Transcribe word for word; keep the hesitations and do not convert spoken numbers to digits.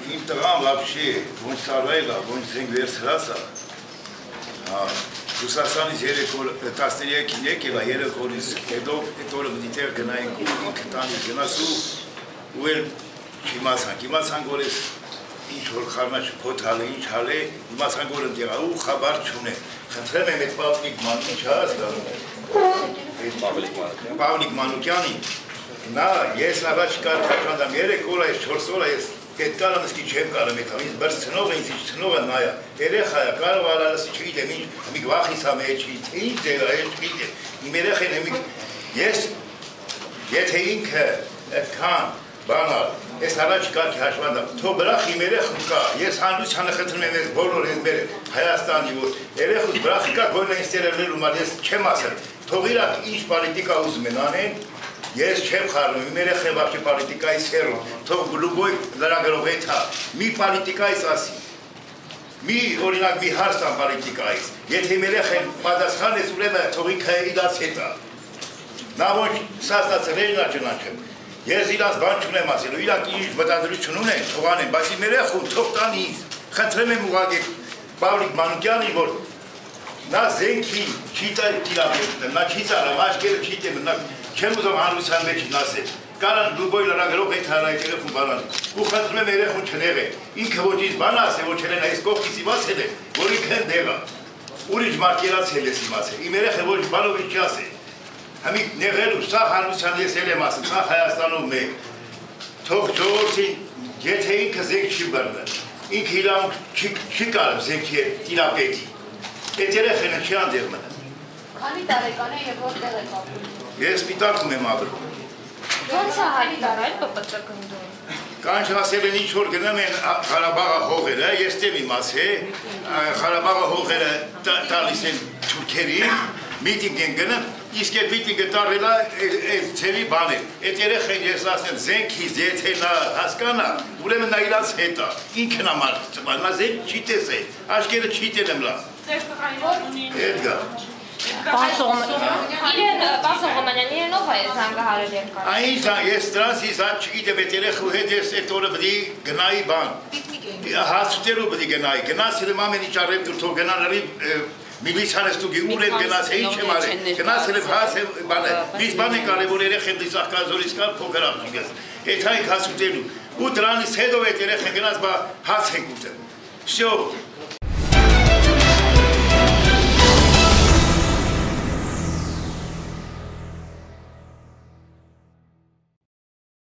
им тагам вообще, вон сарвайла, вон зенгверсраса. Ռուսաստանից երեք օր տասներեք եկել, երեք օրից հետո այդ օրը դիտեր գնայինք ու ինքը տանից գնացու ու էլ չիմացանք, իմացանք որ ես ինչ որ խառնաչ փոթալ է, ինչ հալ է, իմացանք որ ընտեղ ու խաբար չունե։ Խնդրեմ եմ այդ Պավլիկ Մանուկյանը հասկանում այդ Պավլիկ Մանուկյանի նա ես առաջ կարգաչանդամ երեք օր այս չորս օր այս Այդ կարամ իսկի չեմ կարամ էտ համից բրս ծնող ինձ ինչ ծնող է նայա, երեխա է, կարող արարս չգիտեմ ինչ, հմիկ վախիս համ է չի, թե ինչ ձեր է, չգիտեմ, իմ երեխեն հմիկ, ես, եթե ինքը այդքան բանալ, ես առաջ կարգի հաշվանդամ, թո բրախ իմ երեխում կա, ես հանրությանը խնդրում եմ ես բոլոր ես մեր Հայաստանի, որ երեխուս բրախի կա գոյն է ինձ տերելելու մար, ես չեմ ասել, թող իրակ ինչ պոլիտիկա ուզում են անեն, Ես չեմ խառնում, իմ երեխեն վաղճի պոլիտիկայից հեռու, թող լուբոյ լրագրող էթա, մի պոլիտիկայից ասի, մի օրինակ մի հարստան պոլիտիկայից, եթե իմ երեխեն պատասխան ես ուրեմն թող ինքը իրաց հետա, նա ոչ սաստացրել նա ճնանչեմ, ես իրաց բան չունեմ ասելու, իրանք ինչ մտադրություն ունեն, թող անեն, բայց իմ երեխուն թող տան ինձ, խնդրեմ եմ ուղղակի Պավլիկ Մանուկյանի, որ նա զենքի չի տիրապետում, նա չի ծառայում, աչքերը չի տենում, Չեմ ուզում հանրության մեջ նասել, կարան լուբոյ լրագրող այդ հարայք երեխուն բանան, ու խնդրում եմ երեխուն չնեղե, ինքը ոչ ինձ բան ասե, ոչ չեն այս կողքից իմացել է, որ ինքը են դեղա, ուրիշ մարկերացել ես իմացել, իմ երեխը ոչ բանով ինչ ասե, համիկ նեղելու, սա հանրության ես էլ եմ ասել, սա Հայաստանում մեկ, թող ժողովրդին, եթե ինքը զենք չի բռնել, ինքը իրավունք չի կարում զենքի տիրապետի, այդ երեխենը չի անդեղ մնա։ Քանի տարեկան է եւ որտեղ եք ապրում։ Ես Սպիտակում եմ ապրում։ Ո՞նց է հայտարարել Պ Պ Ծ գնդում։ Կանչ ասել են ինչ որ գնում են Ղարաբաղի հողերը, ես դեմ իմացել, Ղարաբաղի հողերը տալիս են թուրքերին, միտինգ են գնում, իսկ այդ միտինգը տարել է այդ ցերի բան է։ Այդ երեխեն ես ասեմ զենքից եթե նա հասկանա, ուրեմն նա իրանց հետ է։ Ինքն է մարդ, նա զենք չի տեսել, աչքերը չի տենում լավ։ Էդգար Պան Սողոմանյան իրենով է զանգահարել եմ կարել։ Այն ես տրանսից աչ չգիտեմ էտ երեխու հետ ես էտ օրը բդի գնայի բան։ Հացուտերու բդի գնայի, գնացել եմ ամեն ինչ արև դուր թող գնաների միլիցան ես տուգի ուր եմ գնացել ինչ եմ արել, գնացել եմ հաց եմ բանը, միս բան են կարև որ երեխ եմ դիսաղկազորից կար փոքր ապնիք ես, էտ հայք հացուտերու, ու դրանից հետով էտ երեխ են գնաց բա հաց ենք ուտեմ, շյով